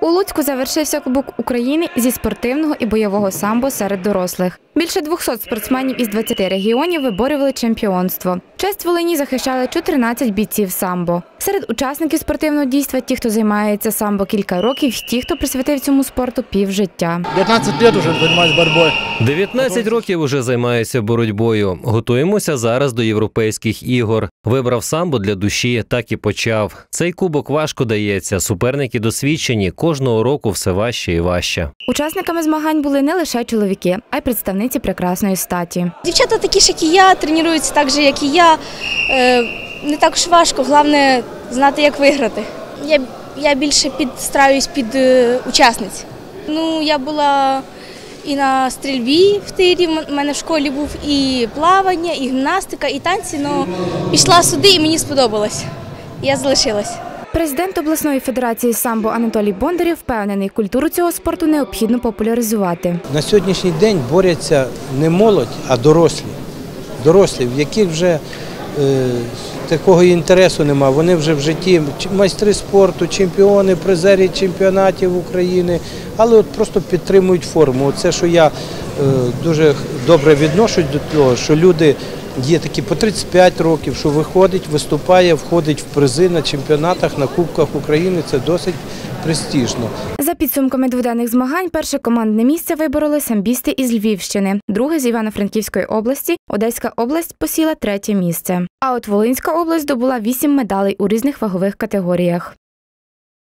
У Луцьку завершився Кубок України зі спортивного і бойового самбо серед дорослих. Більше 200 спортсменів із 20 регіонів виборювали чемпіонство. Честь Волині захищали 14 бійців самбо. Серед учасників спортивного дійства ті, хто займається самбо кілька років, і ті, хто присвятив цьому спорту півжиття. 19 років вже займаюся боротьбою. 19 років уже займаюся боротьбою. Готуємося зараз до європейських ігор. Вибрав самбо для душі, так і почав. Цей кубок важко дається, суперники досвідчені, кожного року все важче і важче. Учасниками змагань були не лише чоловіки, а й представниці прекрасної статі. Дівчата такі ж, як і я, тренуються так же, як і я. Не так ж важко, головне знати, як виграти. Я більше підстраюсь під учасниць. Я була і на стрільбі в тирі, в мене в школі був і плавання, і гімнастика, і танці, але пішла сюди і мені сподобалось. Я залишилась. Президент обласної федерації самбо Анатолій Бондарєв впевнений, культуру цього спорту необхідно популяризувати. На сьогоднішній день борються не молодь, а дорослі. Дорослі, в яких вже такого інтересу немає. Вони вже в житті майстри спорту, чемпіони, призери чемпіонатів України, але от просто підтримують форму. Це, що я дуже добре відношусь до того, що люди є такі по 35 років, що виходить, виступає, входить в призи на чемпіонатах, на Кубках України. Це досить престижно. За підсумками дводенних змагань, перше командне місце вибороли самбісти із Львівщини, друге з Івано-Франківської області, Одеська область посіла третє місце. А от Волинська область здобула 8 медалей у різних вагових категоріях.